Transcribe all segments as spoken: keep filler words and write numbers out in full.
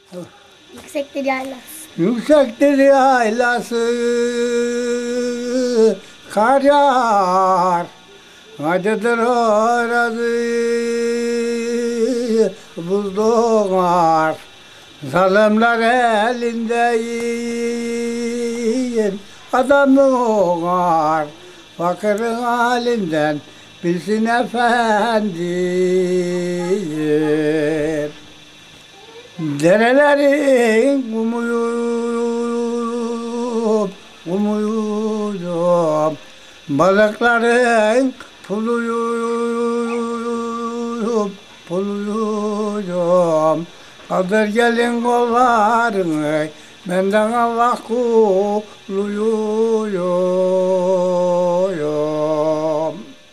Yüksektir yaylası. Yüksektir yaylası, kar yağar. Acıdır orası, buz doğar. Zalimler elindeyin, adam doğar. Fakirin halinden bilsin efendim. Derelerin kumuyum, kumuyum. Balıkların puluyum, puluyum. Kaldır gelin kollarını, benden Allah kuluyum.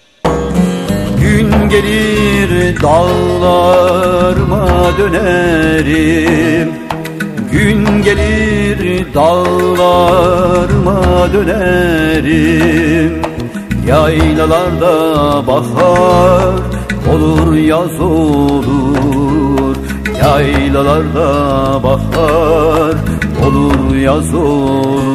Gün gelir dağlarıma dönerim, gün gelir dağlarıma dönerim. Yaylalarda bahar olur, yaz olur. Yaylalarda bahar olur, yaz olur.